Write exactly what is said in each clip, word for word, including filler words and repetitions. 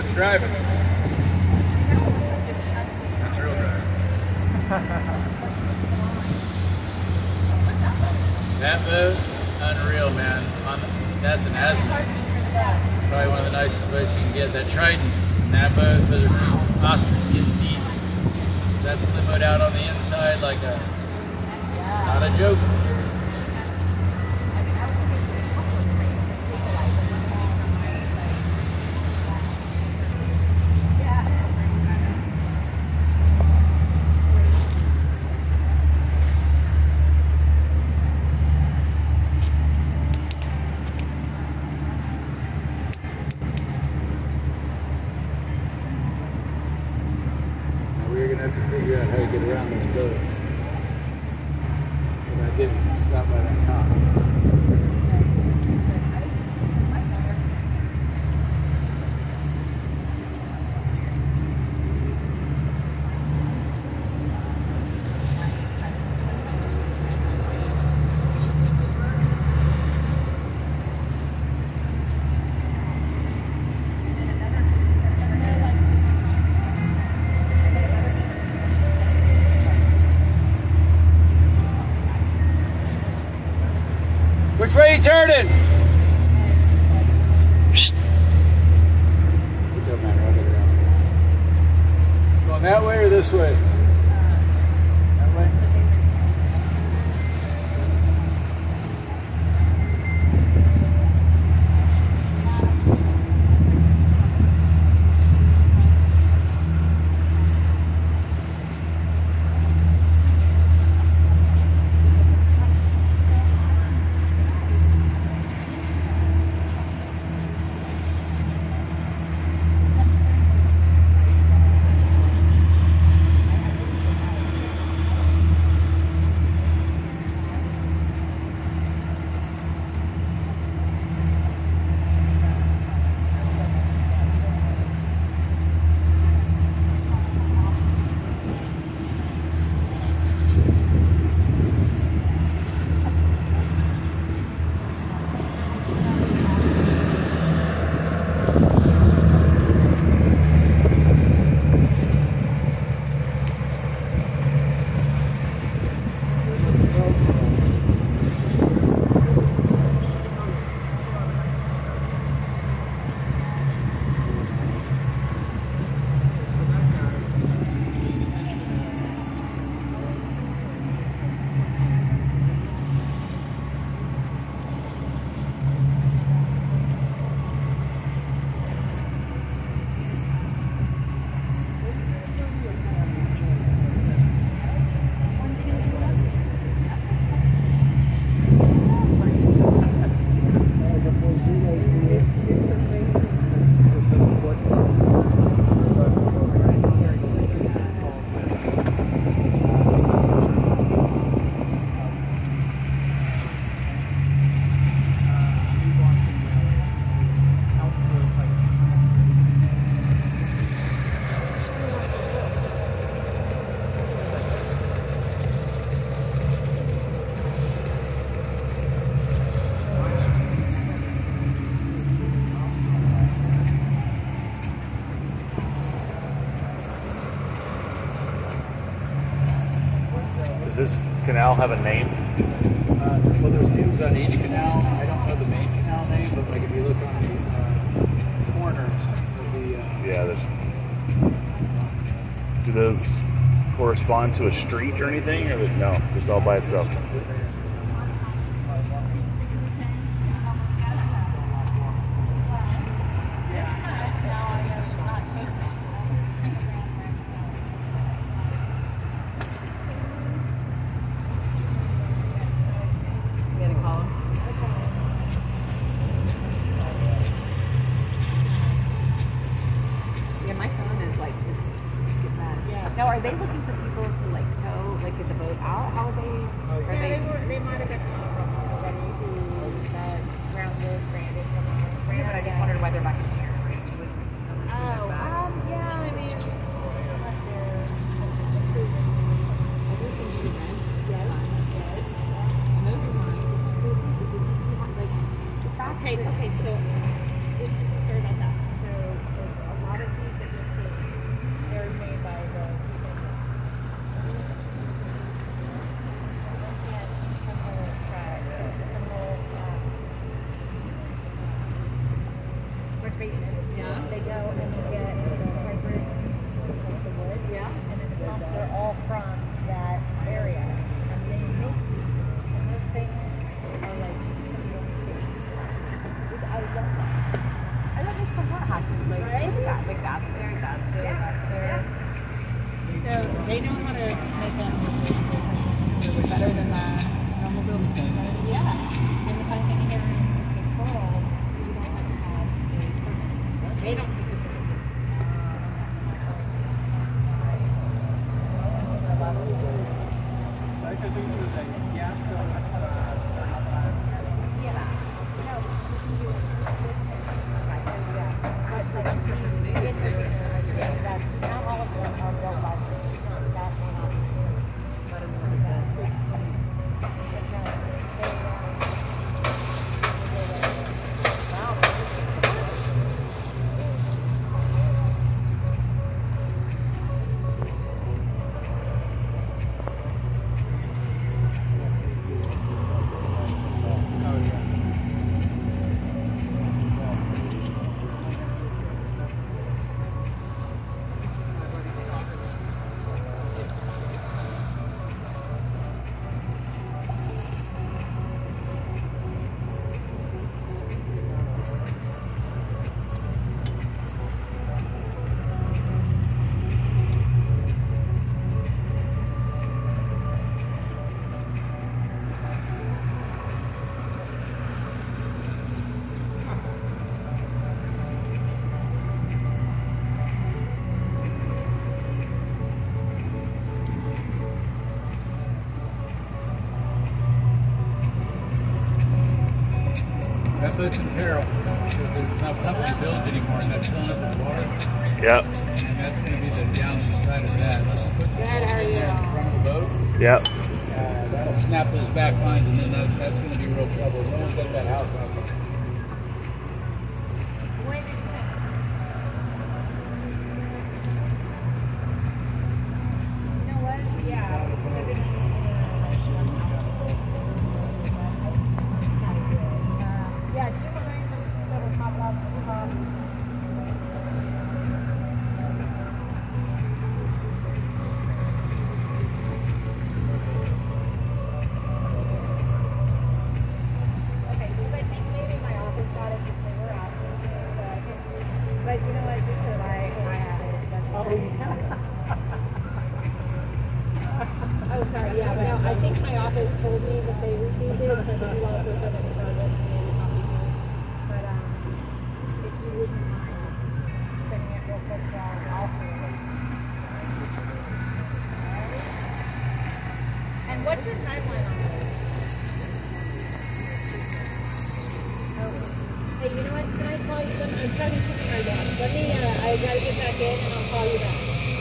That's driving. That's real driving. That boat, unreal, man. On the, that's an Azimuth. It's probably one of the nicest boats you can get. That Trident and that boat, those are two ostrich skin seats. That's limoed out on the inside like a, not a joke. We're going to have to figure out how to get around this boat without getting stopped by that cop. Which way are you turning? It doesn't matter, I'll get around. Going that way or this way? That way? Does this canal have a name? Uh, well, there's names on each canal. I don't know the main canal name, but like if you look on the uh, corners of the... Uh, yeah, there's... Do those correspond to a street or anything? Or no, just all by itself? Yeah, my phone is like, it's, it's getting bad. Yeah. Now, are they looking for people to like tow, like get the boat out? How are they? Are Yeah, they, they, were, they might have been already to that grounded, stranded. yeah, but I just wondered why they're back in town. Oh, um, yeah, I mean, unless they're. Okay, okay, so sorry about that. So a lot of abatement. Yeah. They go and they get the hybrid, like the wood. Yeah. And then the pumps are all from that area. And they make these. And those things are like some of the only things. I love that. And that makes them hot hockey. Like, right? Look at that. Like that's there, that's there, yeah. that's there. Yeah. So they know how to make them really better than the normal building. Yeah. And the fact that they're control, you don't have to have a permit. They don't think it's a big deal. That boat's in peril because it's not publicly built anymore, and that's filling up with water. Yep. And that's going to be the downside of that. Unless you put some salt in there in the front of the boat, Yep. uh, that'll snap those back lines, and then that, that's going to be real trouble. No one's got that house out there. But you know what, just that I, I had it. That's oh, yeah. Oh, sorry, yeah, but no, I think my office told me that they received it, but you also said it was service, maybe copy too. But um, if you wouldn't mind sending it real quick, so I'll forward it. And what's your timeline on this? Hey, you know what? Can I call you? I'm starting something right now. Let me, uh, I gotta get back in and I'll call you back.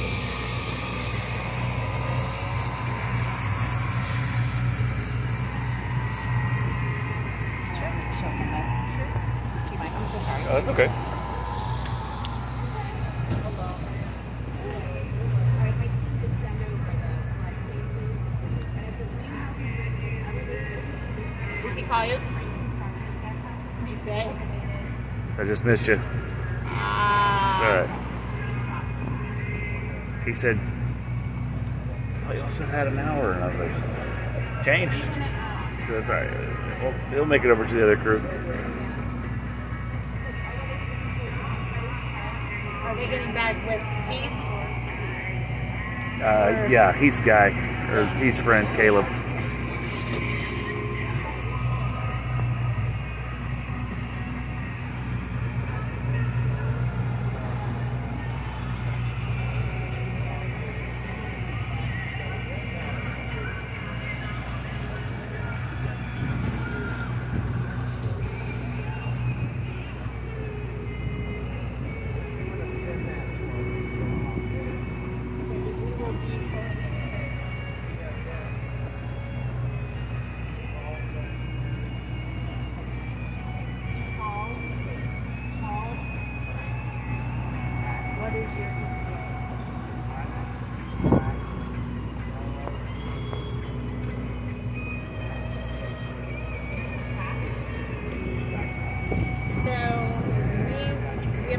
Sure. Show him this. Sure. You might. I'm so sorry. Oh, that's okay. Call you? You say? So I just missed you. Ah. It's alright. He said, oh, you also had an hour. And I was like, change. So that's alright. Well, he'll make it over to the other crew. Are they getting back with Heath? Uh, yeah, he's Guy. Or he's friend, Caleb.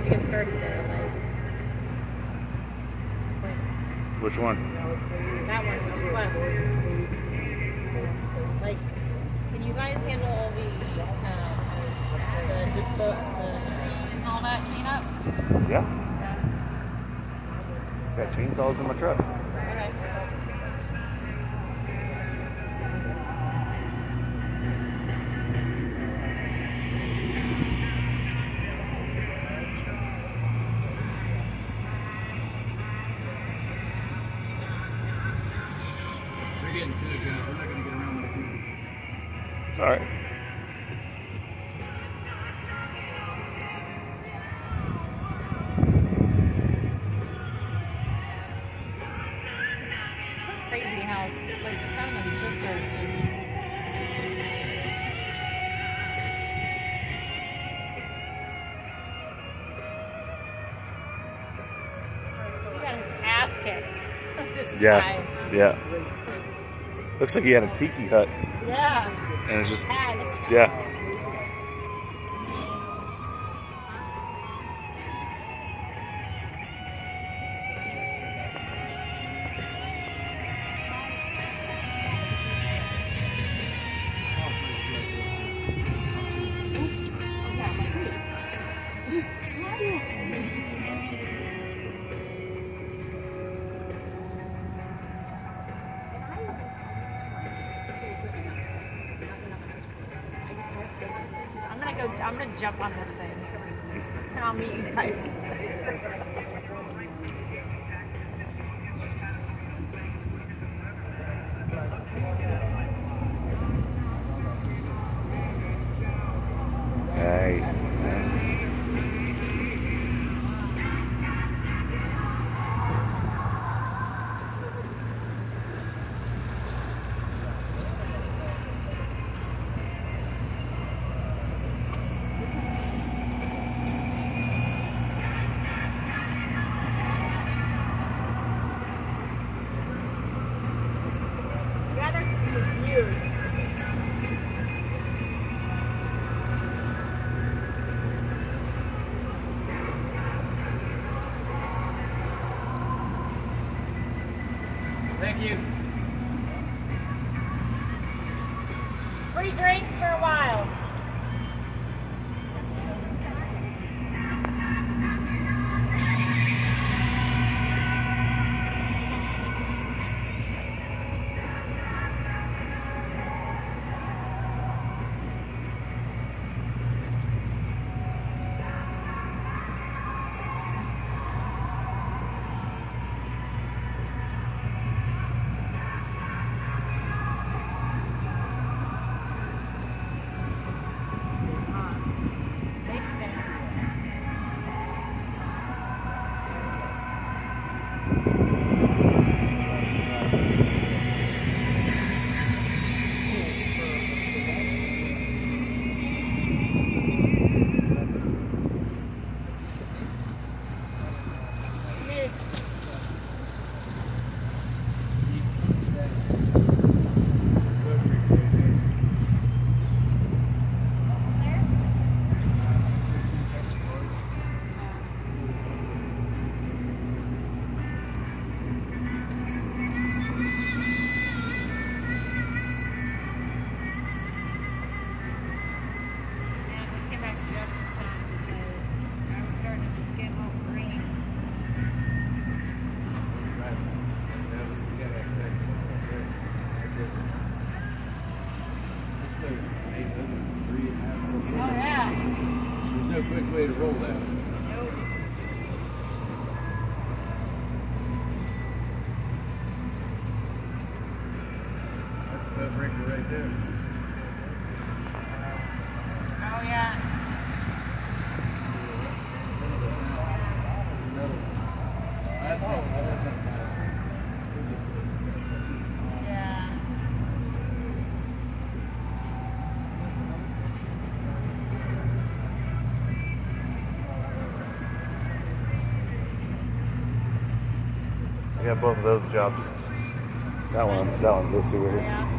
to get started there? Like, Which one? that one, which is left. Like, can you guys handle all the, um, the, the, the, the trees and all that cleanup? Yeah. Yeah. Got chainsaws in my truck. Okay. We're getting to it, guys. We're not going to get around this people. It's alright. It's so crazy how, like, some of them just are just. He got his ass kicked. This Yeah. guy. Yeah. Looks like he had a tiki hut. Yeah. And it's just, Had. yeah. I'm gonna go. I'm gonna jump on this thing, and I'll meet you guys. Hey. Rather confused. Thank you. Free drinks for a while. Makes sense. Oh yeah. There's no quick way to roll that. Nope. That's a boat breaker right there. Oh yeah. Another one. That's not, that's not bad. Yeah. I got both of those jobs. That one, that one, let's see where it is. Yeah.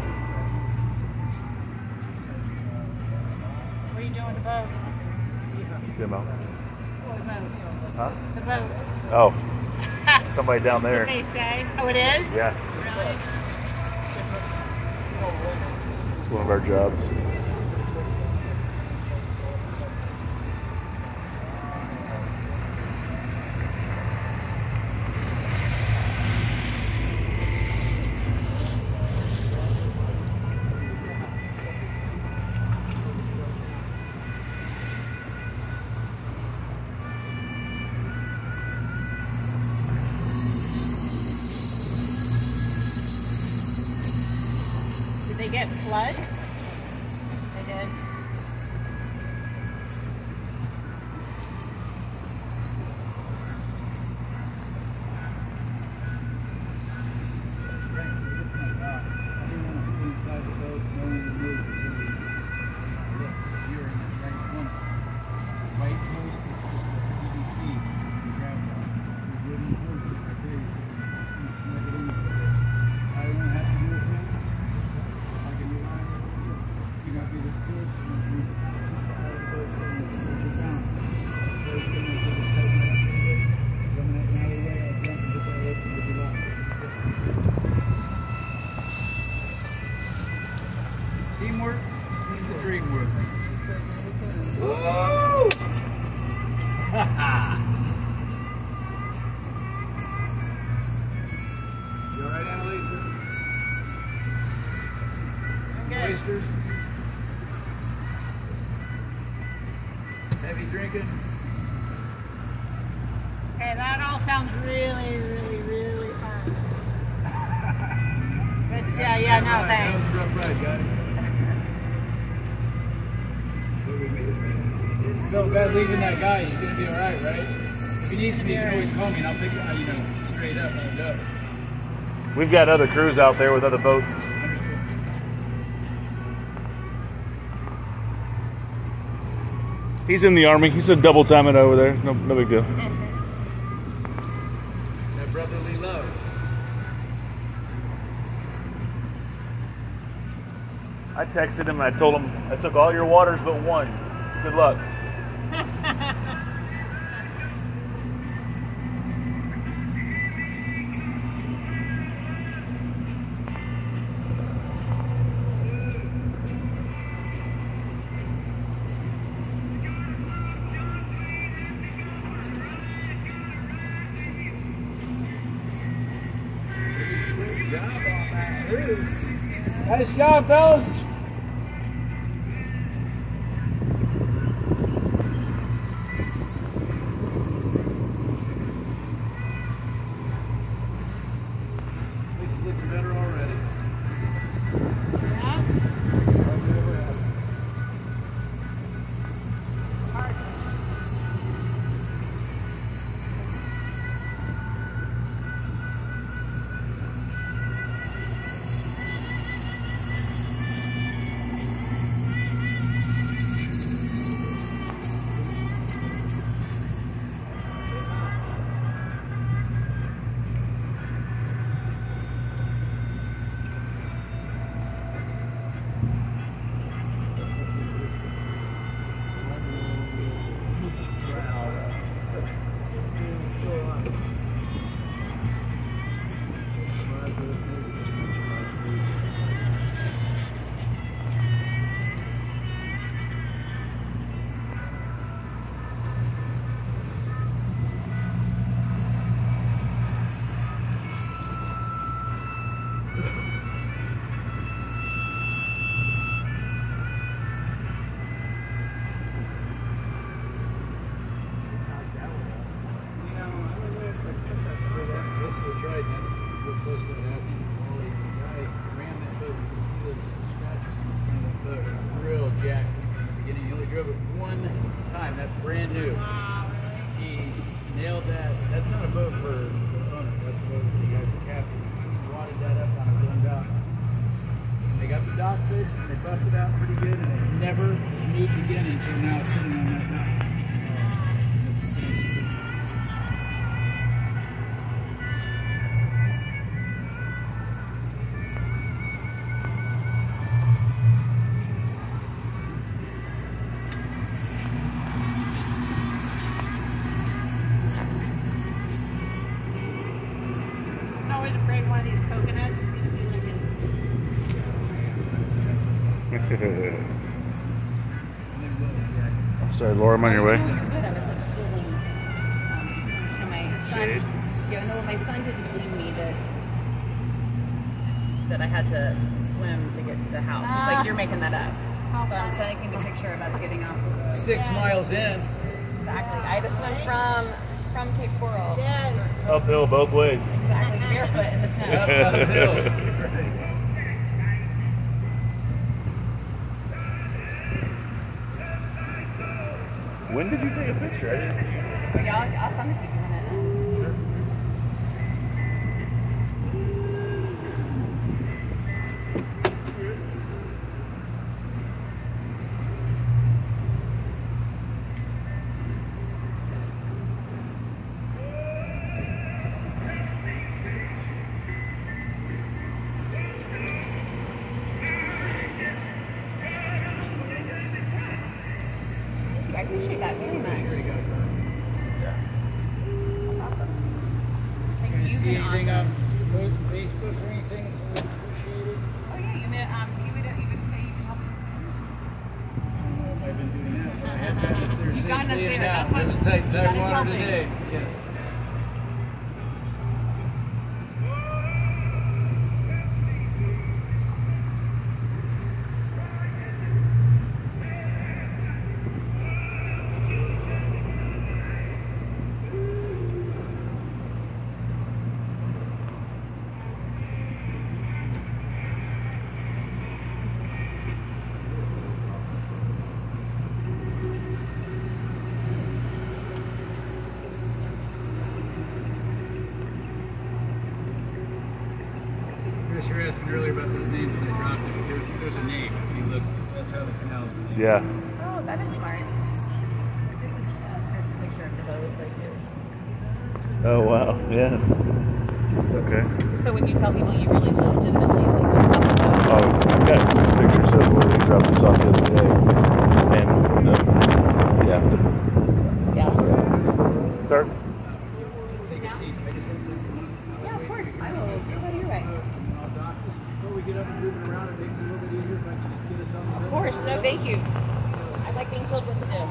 What are you doing to boat? Demo. Huh? The boat. Oh, somebody down there. They say. Oh, it is? Yeah. Really? It's one of our jobs. Did they get flood? They did. Teamwork is the dream work. Woo! You alright, Annalisa? Okay. Oysters? Heavy drinking? Okay, that all sounds really, really, really fun. But yeah, yeah, no That was thanks. a rough ride, guys. Felt bad leaving that guy. He's gonna be all right, right? If he needs me, he can always call me, and I'll pick uh, you know straight up on the up. We've got other crews out there with other boats. He's in the Army. He's a double timing over there. No, no big deal. That brotherly love. I texted him and I told him I took all your waters but one. Good luck. Good job on that cruise. Nice job, fellas. This is looking better already. Yeah? This is a Trident. That's real close to the Aspen. The guy ran that boat. You can see those scratches in the front of that boat. Real jack in the beginning. He only drove it one time. That's brand new. He nailed that. That's not a boat for the owner. That's a boat for the guy, the captain. He wadded that up on his own dock. And they got the dock fixed and they buffed it out pretty good, and it never was moved again until now, sitting on that dock. That's the same story. of these coconuts is gonna be like I'm sorry, Laura, I'm on your way. Good. I was like feeling, um, you know, my son, Shade. yeah, no, my son didn't believe me that that I had to swim to get to the house. He's Ah. like, you're making that up. How So I'm funny. taking a picture of us getting off the boat. Six miles in. Exactly. I had to swim from from Cape Coral. yes. Uphill both ways. Exactly. Barefoot in the snow. Up, uphill. When did you take a picture? I didn't see you. But y'all, I'll send it to you in a minute. I appreciate that very much. Yeah. That's awesome. Thank You you. see You've been anything awesome. on Facebook or anything that's really appreciated? Oh yeah, you mean um you would even say you can help. I've been doing that. I have managed there You've gotten us safely there. and That's out. what- It was tight, that tight is water helping. today. Yes. Chris, you were asking earlier about those names when I dropped it. There's, there's a name. If you look, that's how the canal is named. Yeah. Oh, that is smart. This is uh, here's the picture of the boat like this. Oh, wow. Yes. Okay. So when you tell people you really legitimately like jump off the boat. Oh, I've got some pictures of where we dropped this off the other day. And, uh, yeah. The, Yeah. start. Take a seat. I just have to come on. Yeah, of course. I will go to your way. I'll dock this before we get up and moving around. It makes it a little bit easier if I can just get us on the Of course. No, thank you. I like being told what to do.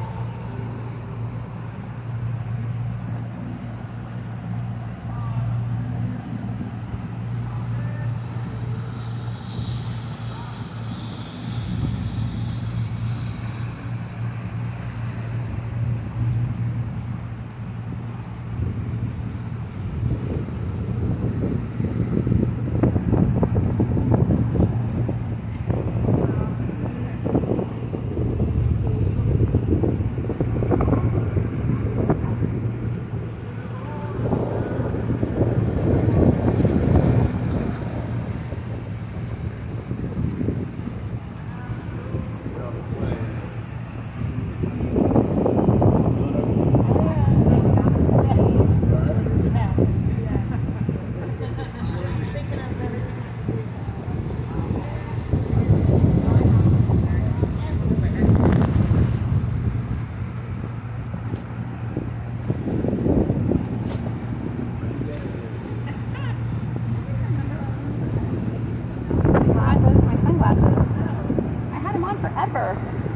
Glasses, my sunglasses. I had them on forever.